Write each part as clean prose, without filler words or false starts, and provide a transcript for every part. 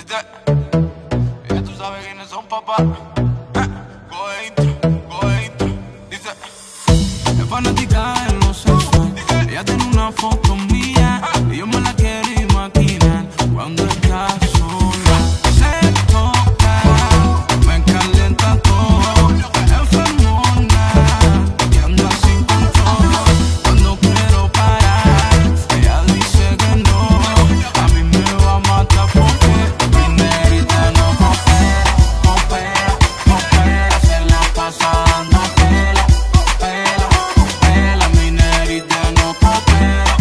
Viste, ya tú sabes quiénes son, papá. Go intro. Dice, es fanática de lo sexual. Ella tiene una foto mía y yo me la quiero imaginar cuando está sola. Se toca, me calienta todo, enfermona y anda sin control. Cuando quiero parar, ella dice que no. A mí me va a matar porque mi negrita no coopera, se la pasa dando pela. Mi negrita no coopera,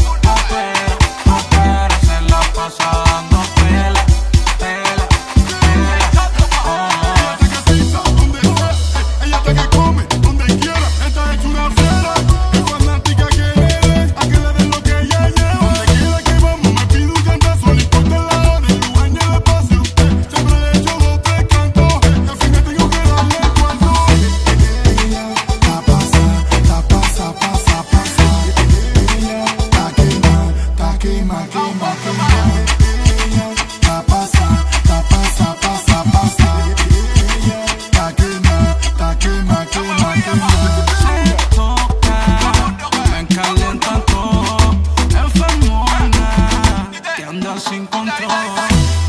se la pasa dando pela. Ella está que come, donde quiera. Esta es una fiera, es fanática que le dé, a que le den lo que ella lleva. Donde quiera que vamos me pide un cantazo, no importa la hora, el lugar ni el espacio. Siempre le echo 2, 3 cantos, y al final tengo que darle cuarto. Ella ta pasa. Ella ta quema. Ella ta pasa. Ella ta quema. Se toca, me calienta todo, enfermona que anda sin control.